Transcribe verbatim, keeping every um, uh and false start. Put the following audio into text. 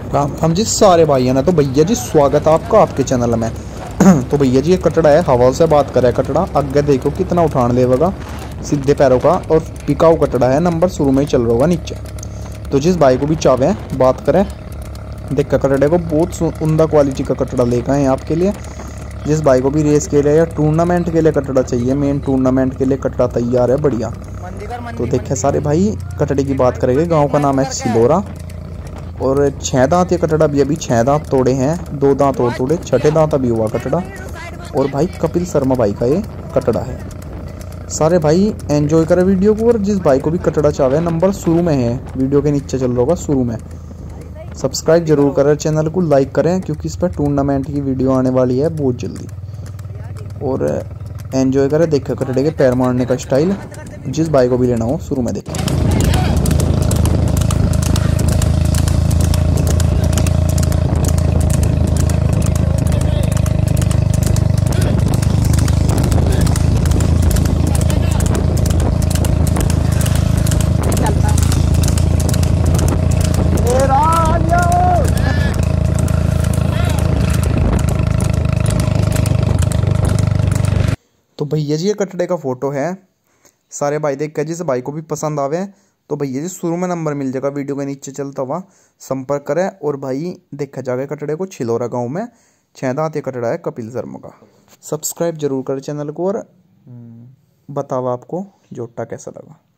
राम राम जी सारे भाइयों ने। तो भैया जी स्वागत है आपका आपके चैनल में। तो भैया जी ये कटड़ा है, हवा से बात करे कटड़ा आगे देखो कितना उठान लेगा, सीधे पैरों का और पिकाऊ कटड़ा है। नंबर शुरू में ही चल रहा होगा नीचे। तो जिस भाई को भी चावे बात करें देख कटड़े को, बहुत उमदा क्वालिटी का कटड़ा लेकर आए आपके लिए। जिस भाई को भी रेस के लिए या टूर्नामेंट के लिए कटड़ा चाहिए, मेन टूर्नामेंट के लिए कटड़ा तैयार है बढ़िया। तो देखे सारे भाई कटड़े की बात करेंगे। गांव का नाम है सिलोरा और छः दांत ये कटड़ा भी अभी छः दांत तोड़े हैं, दो दांत और तोड़े, छठे दांत अभी हुआ कटड़ा। और भाई कपिल शर्मा भाई का ये कटड़ा है। सारे भाई एंजॉय करें वीडियो को। और जिस भाई को भी कटड़ा चाहे नंबर शुरू में है, वीडियो के नीचे चल रहा होगा शुरू में। सब्सक्राइब जरूर करें, चैनल को लाइक करें क्योंकि इस पर टूर्नामेंट की वीडियो आने वाली है बहुत जल्दी। और एंजॉय करें, देखें कटड़े के पैर मारने का स्टाइल। जिस भाई को भी लेना हो शुरू में देखें। तो भैया जी ये कटड़े का फोटो है। सारे भाई देख के जिस भाई को भी पसंद आवे तो भैया जी शुरू में नंबर मिल जाएगा, वीडियो के नीचे चलता हुआ संपर्क करें। और भाई देखा जाएगा कटड़े को छिलोरा गांव में छह दांत ये कटड़ा है कपिल शर्मा का। सब्सक्राइब जरूर करें चैनल को और बताओ आपको जोटा कैसा लगा।